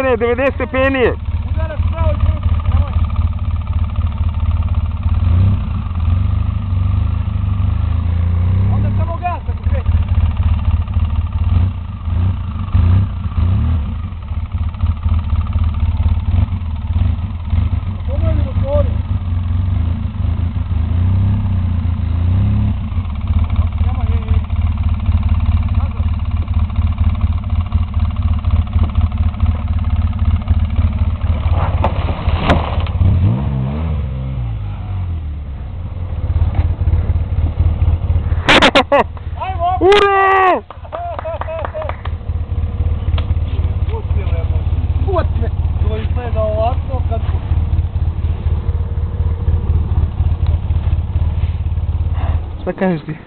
Ne, 90 stepeni je. Udarac pravo i prvi, nemoj. Onda samo gas ako kreće. Pogledaj motoru. Nema, je. Nazad. Ajmo! Ura! Puti! To izgleda ovako kad... Šta kažeš ti?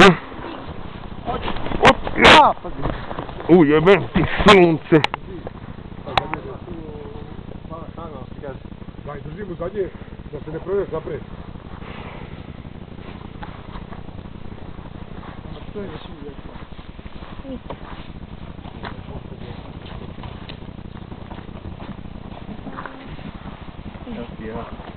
Ja! Ujebem ti sunce. Daj, držimo zadnje, da se ne provedeš naprijed. Ja.